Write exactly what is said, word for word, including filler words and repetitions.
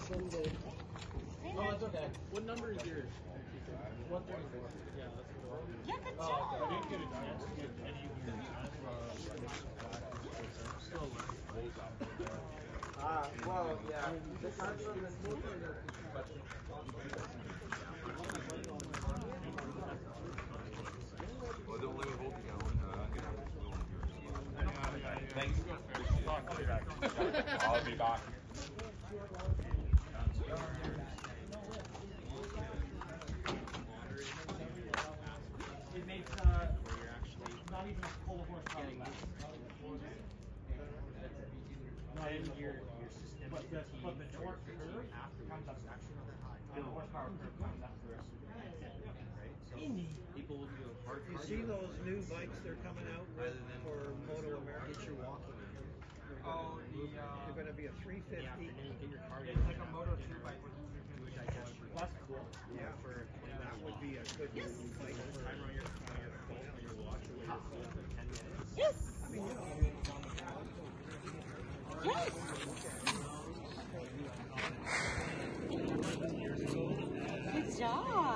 Oh, that's okay. What number is yours? one thirty-four. Yeah, that's cool. Yeah, good job. I didn't get a chance to get any of your still Ah, well, yeah. The cards on the Well, don't let me hold you down. Thanks. I'll be back. It makes uh, not even full horsepower less. Not even your your system. But the but the torque curve comes up actually another high. The horsepower curve comes up the rest of the right? So people will do hard. You see those new bikes they're coming out with for Moto America? Get your walking. Oh, the uh, they're going to be a three fifty. Yeah, and then you get your car. It's like a Moto two bike with which I guess that's cool. yeah, for that would be a good Yes. bike for Time on your on your phone on your watch or your phone for ten minutes. Yes. I mean, you know, Yes. Good job.